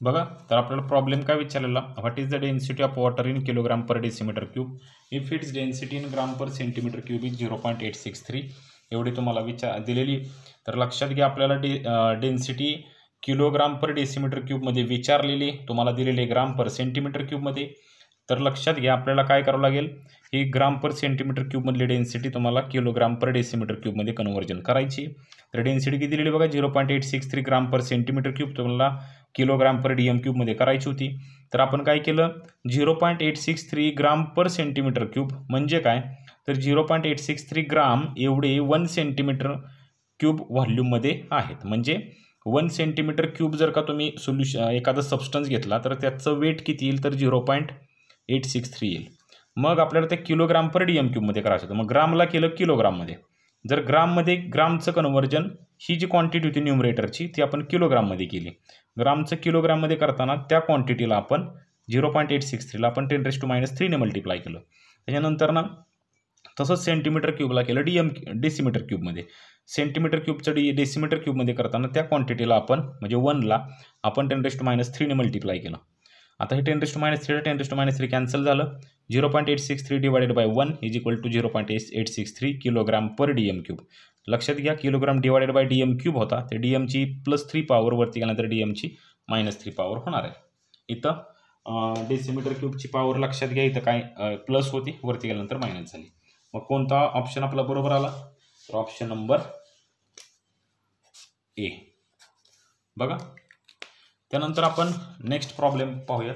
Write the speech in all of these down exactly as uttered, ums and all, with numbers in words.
बघा, तर आपल्याला प्रॉब्लेम काय विचारलेला, what is the density of water in kilogram per decimetre cube if its density in gram per centimetre cube is zero point eight six three एवढी तुम्हाला विचार दिलेली. तर लक्षात घ्या, आपल्याला डे डेन्सिटी किलोग्राम पर डेसिमीटर क्यूबमध्ये विचारलेली, तुम्हाला दिलेली ग्राम पर सेंटीमीटर क्यूबमध्ये. तर लक्षात घ्या, आपल्याला काय करावं लागेल, ही ग्राम पर सेंटीमीटर क्यूबमधली डेन्सिटी तुम्हाला किलोग्राम पर डेसिमीटर क्यूबमध्ये कन्व्हर्जन करायची. तर डेन्सिटी किती दिलेली बघा, zero point eight six three gram per centimetre cube तुम्हाला किलोग्राम पर डी एम क्यूबमध्ये करायची होती. तर आपण काय केलं, zero point eight six three gram per centimetre cube म्हणजे काय, तर zero point eight six three gram एवढे वन सेंटीमीटर क्यूब व्हॉल्यूममध्ये आहेत. म्हणजे वन सेंटीमीटर क्यूब जर का तुम्ही सोल्युशन एखादा सबस्टन्स घेतला तर त्याचं वेट किती येईल, तर zero point eight six three येईल. मग आपल्याला ते किलोग्राम पर डी एम क्यूबमध्ये करायचं होतं. मग ग्रामला केलं किलोग्राममध्ये. जर ग्राममध्ये ग्रामचं कन्व्हर्जन, ही जी क्वांटिटी होती न्यूमरेटरची ती आपण किलोग्राममध्ये केली. ग्रामचं किलोग्राममध्ये करताना त्या क्वांटिटीला आपण झिरो पॉईंट एट सिक्स थ्रीला आपण टेन रेस टू मायनस थ्रीने मल्टिप्लाय केलं. त्याच्यानंतर ना तसंच सेंटीमीटर क्यूबला केलं डी एम डेसिमीटर क्यूबमध्ये. सेंटीमीटर क्यूबचं डी डेसिमीटर क्यूबमध्ये करताना त्या क्वांटिटीला आपण म्हणजे वनला आपण टेन रेस टू मायनस थ्रीने मल्टिप्लाय केलं. आता हे ten raise to minus three ten raise to minus three cancel झालं. Zero point eight six three divided by one is equal to zero point eight six three kilogram per D M cube. लक्षात घ्या, kilogram divided by D M cube होता, ते D एमची plus three power वरती गेल्यानंतर D एमची minus three power होणार आहे. इथं डेसिमीटर क्यूबची पॉवर लक्षात घ्या, इथं काय प्लस होती, वरती गेल्यानंतर मायनस झाली. मग कोणता ऑप्शन आपला बरोबर आला, तर ऑप्शन नंबर ए. बघा, त्यानंतर आपण नेक्स्ट प्रॉब्लेम पाहूयात.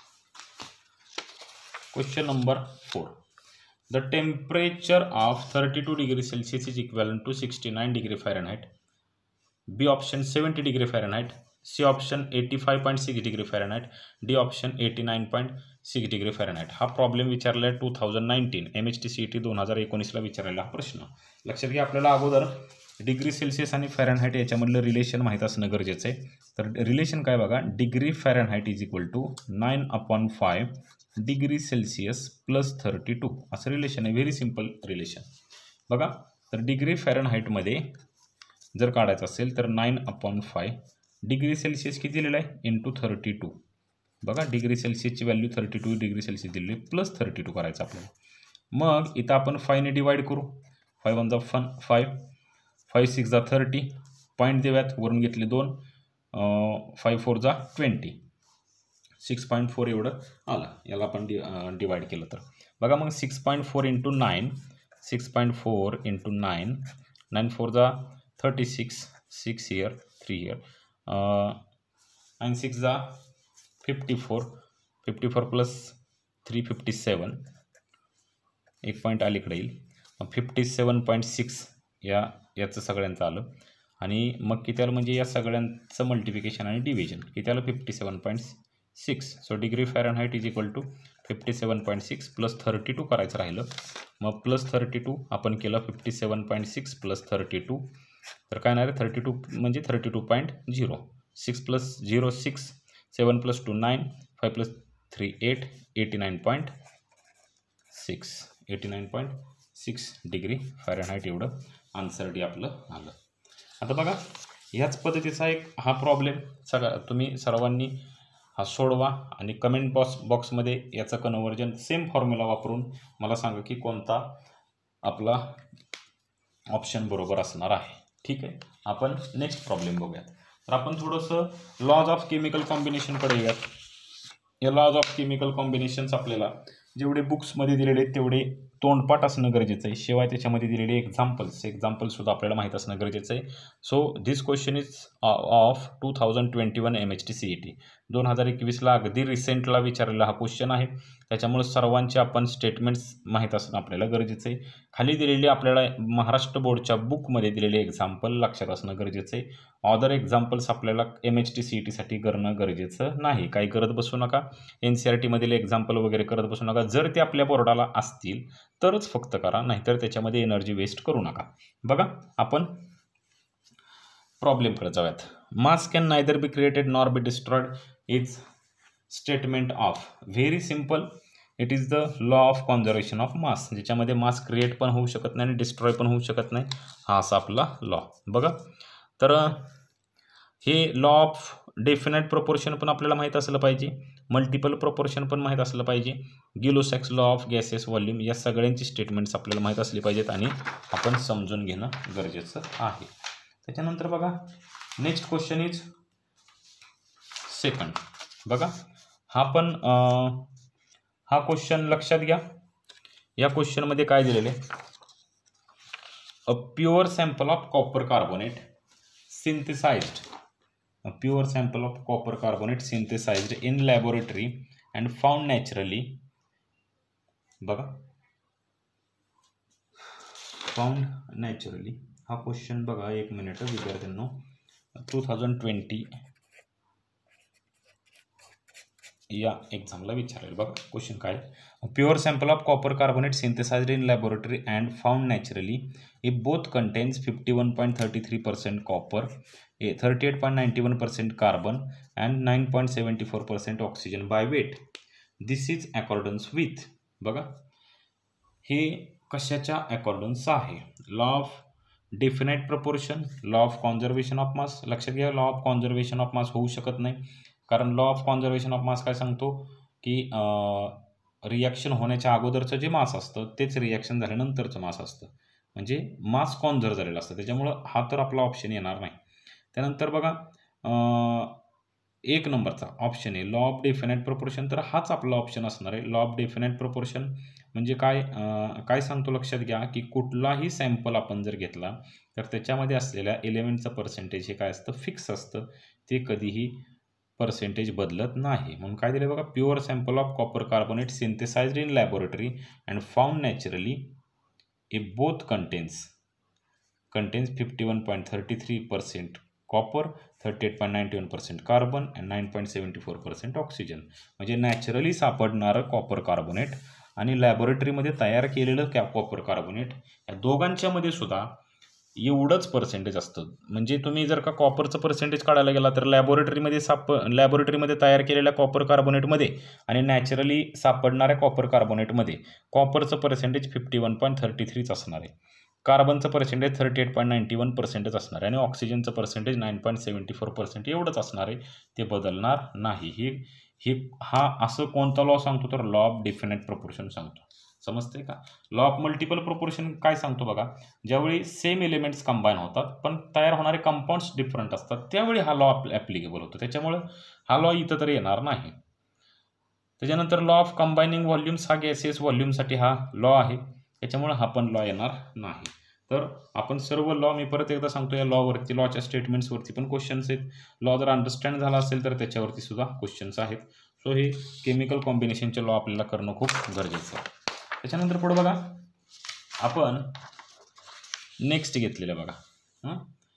Question number four. The temperature of thirty two degree Celsius is equal to sixty nine degree Fahrenheit. B option seventy degree Fahrenheit. C option eighty five point six degree Fahrenheit. D option eighty nine point six degree Fahrenheit. हा problem विचारला आहे two thousand nineteen M H T C E T दोन हजार एकोणीसला विचारलेला हा प्रश्न. लक्षात घ्या, आपल्याला अगोदर डिग्री सेल्सियस आणि फॅरनहाइट याच्यामधलं रिलेशन माहीत असणं गरजेचं आहे. तर रिलेशन काय बघा, degree Fahrenheit is equal to nine upon five degree Celsius plus thirty two असं रिलेशन आहे. Very simple relation. बघा, तर डिग्री फॅरनहाइटमध्ये जर काढायचं असेल तर nine upon five degree Celsius किती दिलेलं आहे इंटू थर्टी टू. बघा, डिग्री सेल्सियसची value thirty two degree Celsius दिलेली आहे, प्लस थर्टी टू करायचं आपल्याला. मग इथं आपण फायने डिवाइड करू. फाईव्ह वन जा फन फाईव्ह, फाईव्ह सिक्स जा थर्टी, पॉईंट देऊयात, वरून घेतले दोन, फाईव्ह फोर जा ट्वेंटी, सिक्स पॉईंट फोर एवढं आलं. याला आपण डि डिवाईड केलं तर बघा, मग six point four into nine, six point four into nine, nine four जा थर्टी सिक्स, सिक्स इयर थ्री इयर, नाईन सिक्स जा fifty four, fifty four plus three fifty seven, एक पॉईंट अलीकडे येईल, फिफ्टी सेवन पॉईंट सिक्स या याचं सगळ्यांचं आलं. आणि मग किती आलं म्हणजे या सगळ्यांचं मल्टिप्लिकेशन आणि डिव्हिजन किती आलं, fifty seven point six. So degree Fahrenheit is equal to fifty seven point six plus thirty two करायचं राहिलं. मग प्लस थर्टी टू आपण केलं, fifty seven point six plus thirty two, तर काय नाही, थर्टी टू म्हणजे thirty two point zero, six plus zero six, seven plus two nine, five plus three eight, eighty nine point six, eighty nine point six degree Fahrenheit एवढं answer D आपलं आलं. आता बघा, ह्याच पद्धतीचा एक हा प्रॉब्लेम सगळा तुम्ही सर्वांनी हा सोडवा आणि कमेंट बॉक्स बॉक्समध्ये याचं कन्व्हर्जन सेम फॉर्म्युला वापरून मला सांगा की कोणता आपला ऑप्शन बरोबर असणार आहे. ठीक आहे, आपण नेक्स्ट प्रॉब्लेम बघूयात. तर आपण थोडंसं लॉज ऑफ केमिकल कॉम्बिनेशनकडे येऊयात. या लॉज ऑफ केमिकल कॉम्बिनेशन्स आपल्याला जेवढे बुक्समध्ये दिलेले आहेत तेवढे तोंडपाठ असणं गरजेचं आहे. शिवाय त्याच्यामध्ये दिलेले एक्झाम्पल्स एक्झाम्पल्ससुद्धा आपल्याला माहीत असणं गरजेचं आहे. So this question is of two thousand twenty one M H T C E T दोन हजार एकवीसला अगदी रिसेंटला विचारलेला हा क्वेश्चन आहे. त्याच्यामुळे सर्वांचे आपण स्टेटमेंट्स माहीत असणं आपल्याला गरजेचं आहे. खाली दिलेले आपल्याला महाराष्ट्र बोर्डच्या बुकमध्ये दिलेले एक्झाम्पल लक्षात असणं गरजेचं आहे. अदर एक्झाम्पल्स आपल्याला M H T C E टीसाठी करणं गरजेचं नाही. काही करत बसू नका, एन सी आर टीमधील एक्झाम्पल वगैरे करत बसू नका. जर ते आपल्या बोर्डाला असतील तरच फक्त करा, नाहीतर त्याच्यामध्ये एनर्जी वेस्ट करू नका. बघा, आपण प्रॉब्लेमकडे जाऊयात. Mass can neither be created nor be destroyed is statement of. Very simple, it is the law of conservation of mass, ज्याच्यामध्ये मास क्रिएट पण होऊ शकत नाही आणि डिस्ट्रॉय पण होऊ शकत नाही. हा असा आपला लॉ. बघा, तर हे लॉ ऑफ डेफिनेट प्रोपोर्शन पण आपल्याला माहीत असलं पाहिजे, मल्टिपल प्रोपोर्शन पण माहीत असलं पाहिजे, Gay Lussac's law of gases volume या सगळ्यांची स्टेटमेंट्स आपल्याला माहीत असली पाहिजेत आणि आपण समजून घेणं गरजेचं आहे. त्याच्यानंतर बघा नेक्स्ट क्वेश्चन इज सेकंड. बघा हा पण हा क्वेश्चन लक्षात घ्या. या क्वेश्चनमध्ये काय दिलेले आहे, a pure sample of copper carbonate synthesized a pure sample of copper carbonate synthesized in laboratory and found naturally. बघा found naturally हा क्वेश्चन बघा एक मिनिट विद्यार्थ्यांनो टू थाउजंड ट्वेंटी या एक्झामला विचारेल. बघा क्वेश्चन काय, pure sample of copper carbonate synthesized in laboratory and found naturally if both contains fifty one point thirty three percent copper, thirty eight point ninety one percent carbon and nine point seventy four percent oxygen by weight. This is accordance with. बघा हे कशाच्या accordance आहे, law of definite proportion, law of conservation of mass. लक्षात घ्या law of conservation of mass होऊ शकत नाही, कारण law of conservation of mass काय सांगतो की रिॲक्शन होण्याच्या अगोदरचं जे मास असतं तेच रिॲक्शन झाल्यानंतरचं मास असतं, म्हणजे मास कॉन्झर्व झालेलं असतं. त्याच्यामुळं हा तर आपला ऑप्शन येणार नाही. त्यानंतर बघा एक नंबरचा ऑप्शन आहे लॉ ऑफ डेफिनेट प्रपोर्शन, तर हाच आपला ऑप्शन असणार आहे. लॉ ऑफ डेफिनेट प्रपोर्शन म्हणजे काय काय सांगतो लक्षात घ्या की कुठलाही सॅम्पल आपण जर घेतला तर त्याच्यामध्ये असलेल्या एलिमेंटचं पर्सेंटेज हे काय असतं, फिक्स असतं, ते कधीही पर्सेंटेज बदलत नाही. म्हणून काय दिले बघा, pure sample of copper carbonate synthesized in laboratory and found naturally if both contains contains fifty one point thirty three percent copper, thirty eight point ninety one percent carbon and nine point seventy four percent oxygen. म्हणजे naturally सापडणारं copper carbonate आणि लॅबोरेटरीमध्ये तयार केलेलं कॅ copper carbonate या दोघांच्यामध्ये सुद्धा एवढंच पर्सेंटेज असतं. म्हणजे तुम्ही जर का कॉपरचं पर्सेंटेज काढायला गेला तर लॅबोरेटरीमध्ये साप लॅबोरेटरीमध्ये तयार केलेल्या कॉपर कार्बोनेटमध्ये आणि नॅचरली सापडणाऱ्या कॉपर कार्बोनेटमध्ये कॉपरचं percentage fifty one point thirty थ्रीच असणार आहे, कार्बनचं percentage thirty eight point ninety one percentage असणार आहे आणि ऑक्सिजनचं percentage nine point seventy four percent एवढंच असणार आहे, ते बदलणार नाही. ही ही हा असं कोणता लॉ सांगतो तर लॉ ऑफ डेफिनेट प्रपोर्शन सांगतो. समजते का. लॉ ऑफ मल्टिपल प्रोपोर्शन काय सांगतो बघा, ज्यावेळी सेम एलिमेंट्स कंबाईन होतात पण तयार होणारे कंपाऊंड्स डिफरंट असतात त्यावेळी हा लॉ ॲप्लिकेबल होतो, त्याच्यामुळे हा लॉ इथं तर येणार नाही. त्याच्यानंतर लॉ ऑफ कंबायनिंग व्हॉल्यूम्स हा गॅसेस व्हॉल्यूमसाठी हा लॉ आहे, त्याच्यामुळे हा पण लॉ येणार नाही. तर आपण सर्व लॉ मी परत एकदा सांगतो, या लॉवरती लॉच्या स्टेटमेंट्सवरती पण क्वेश्चन्स आहेत. लॉ जर अंडरस्टँड झाला असेल तर त्याच्यावरती सुद्धा क्वेश्चन्स आहेत. सो हे केमिकल कॉम्बिनेशनचे लॉ आपल्याला करणं खूप गरजेचं आहे. त्याच्यानंतर पुढे बघा आपण नेक्स्ट घेतलेलं बघा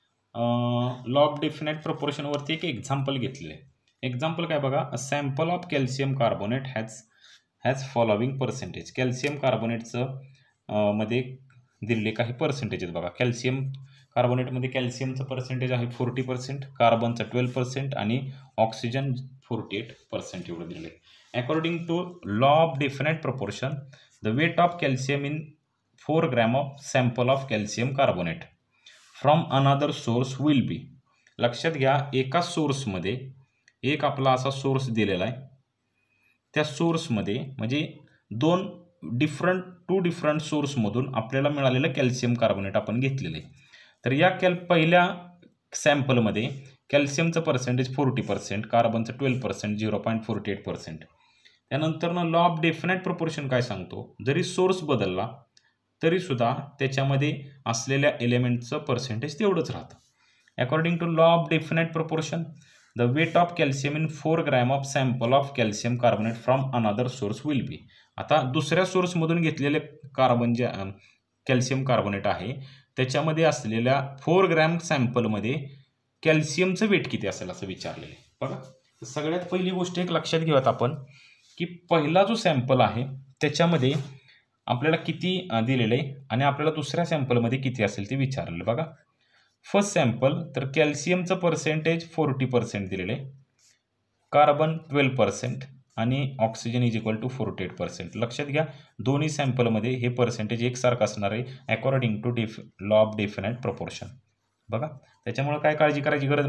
लॉ ऑफ डेफिनेट प्रपोर्शनवरती एक एक्झाम्पल घेतलेलं आहे. एक्झाम्पल काय बघा, a sample of calcium carbonate has has following percentage. Calcium कार्बोनेटचं मध्ये दिलेले काही पर्सेंटेज आहेत बघा. कॅल्शियम कार्बोनेटमध्ये कॅल्शियमचं पर्सेंटेज आहे फोर्टी पर्सेंट, कार्बनचं ट्वेल्व पर्सेंट आणि ऑक्सिजन फोर्टी एट पर्सेंट एवढं दिलेलं आहे. According to law of definite proportion the weight of calcium in four gram of sample of calcium carbonate from another source will be. लक्षात घ्या एका सोर्समध्ये एक आपला असा सोर्स दिलेला आहे, त्या सोर्समध्ये म्हणजे दोन डिफरंट टू डिफरंट सोर्समधून आपल्याला मिळालेलं कॅल्शियम कार्बोनेट आपण घेतलेलं आहे. तर या कॅल पहिल्या सॅम्पलमध्ये कॅल्शियमचं पर्सेंटेज फोर्टी पर्सेंट, कार्बनचं twelve percent, zero point forty eight percent. त्यानंतर ना लॉ ऑफ डेफिनेट प्रपोर्शन काय सांगतो, जरी सोर्स बदलला तरीसुद्धा त्याच्यामध्ये असलेल्या एलिमेंटचं पर्सेंटेज तेवढंच राहतं. According to law of definite proportion the weight of calcium in four gram of sample of calcium carbonate from another source will be. आता दुसऱ्या सोर्समधून घेतलेले कार्बन जे कॅल्शियम कार्बोनेट आहे त्याच्यामध्ये असलेल्या फोर ग्रॅम सॅम्पलमध्ये कॅल्शियमचं वेट किती असेल असं विचारलेलं आहे. बघा सगळ्यात पहिली गोष्ट एक लक्षात घेऊयात आपण की पहिला जो सॅम्पल आहे त्याच्यामध्ये आपल्याला किती दिलेलं आहे आणि आपल्याला दुसऱ्या सॅम्पलमध्ये किती असेल ते विचारलेलं. बघा फर्स्ट सॅम्पल तर कॅल्शियमचं पर्सेंटेज फोर्टी पर्सेंट दिलेलं आहे, कार्बन ट्वेल्व पर्सेंट आणि oxygen is equal to forty eight percent. लक्षात घ्या दोन्ही सॅम्पलमध्ये हे पर्सेंटेज एकसारखं असणार आहे according to def law of definite proportion. बघा त्याच्यामुळे काय काळजी करायची गरज नाही.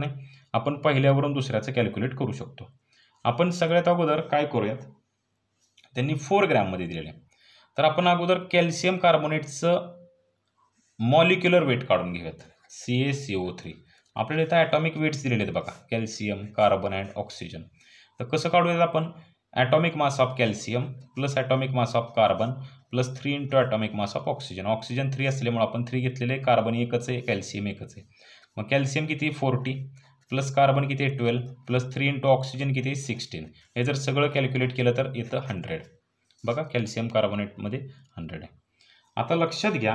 आपण पहिल्यावरून दुसऱ्याचं कॅल्क्युलेट करू शकतो. आपण सगळ्यात अगोदर काय करूयात, त्यांनी फोर ग्रॅममध्ये दिलेले, तर आपण अगोदर कॅल्शियम कार्बोनेटचं मॉलिक्युलर वेट काढून घेऊयात. C A C O three आपल्याला इथं ॲटॉमिक वेट्स दिलेले आहेत बघा, कॅल्शियम, कार्बन अँड ऑक्सिजन. तर कसं काढूयात आपण, atomic mass of calcium plus atomic mass of carbon plus three into atomic mass of oxygen. Oxygen three असल्यामुळे आपण थ्री घेतलेले, कार्बन एकच आहे, कॅल्शियम एकच आहे. मग कॅल्शियम किती फोर्टी प्लस कार्बन किती आहे twelve plus three into oxygen किती सिक्स्टीन. हे जर सगळं कॅल्क्युलेट केलं तर येतं हंड्रेड. बघा कॅल्शियम कार्बोनेटमध्ये हंड्रेड आहे. आता लक्षात घ्या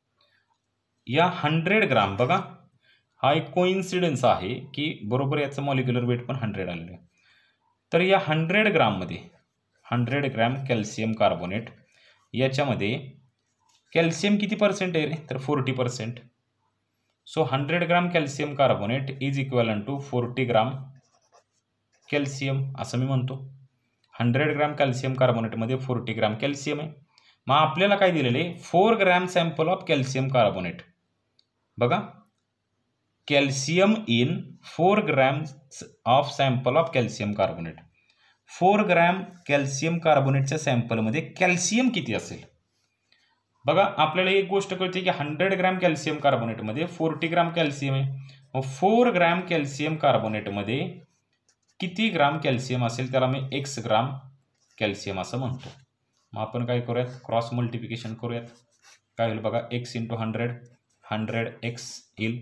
या हंड्रेड ग्राम, बघा हा एक कोइन्सिडन्स आहे की बरोबर याचं मॉलिक्युलर वेट पण हंड्रेड आलेलं आहे. तर या हंड्रेड ग्राममध्ये हंड्रेड ग्रॅम कॅल्शियम कार्बोनेट याच्यामध्ये कॅल्शियम किती पर्सेंट आहे रे, तर forty percent. So hundred gram calcium carbonate is equal to forty gram calcium असं मी म्हणतो. हंड्रेड ग्रॅम कॅल्शियम कार्बोनेटमध्ये फोर्टी ग्रॅम कॅल्शियम आहे. मग आपल्याला काय दिलेले, four gram sample of calcium carbonate. बघा calcium in four gram of sample of calcium carbonate. Four gram calcium कार्बोनेटच्या सॅम्पलमध्ये कॅल्शियम किती असेल. बघा आपल्याला एक गोष्ट कळते की हंड्रेड ग्रॅम कॅल्शियम कार्बोनेटमध्ये फोर्टी ग्रॅम कॅल्शियम आहे. मग फोर ग्रॅम कॅल्शियम कार्बोनेटमध्ये किती ग्राम कॅल्शियम असेल त्याला मी एक्स ग्राम कॅल्शियम असं म्हणतो. मग आपण काय करूयात, क्रॉस मल्टिप्लिकेशन करूयात. काय होईल बघा, X into hundred, hundred X येईल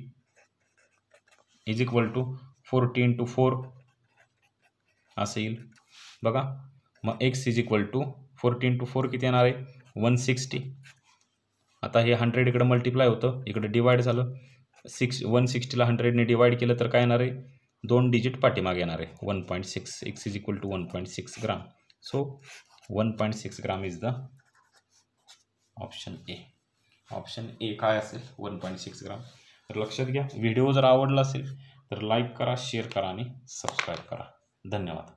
is equal to forty into four असं येईल. बघा मग X is equal to forty into four किती येणार आहे, वन सिक्स्टी. आता हे हंड्रेड इकडं मल्टिप्लाय होतं, इकडं डिवाइड झालं. सिक्स वन सिक्स्टीला हंड्रेडने डिवाइड केलं तर काय येणार आहे, दोन डिजिट पाठीमागे येणार आहे, one point six. X is equal to one point six gram. So one point six gram is the option A. Option A काय असेल, वन पॉईंट सिक्स ग्राम. तर लक्षात घ्या, व्हिडिओ जर आवडला असेल तर लाईक करा, शेअर करा आणि सबस्क्राईब करा. धन्यवाद.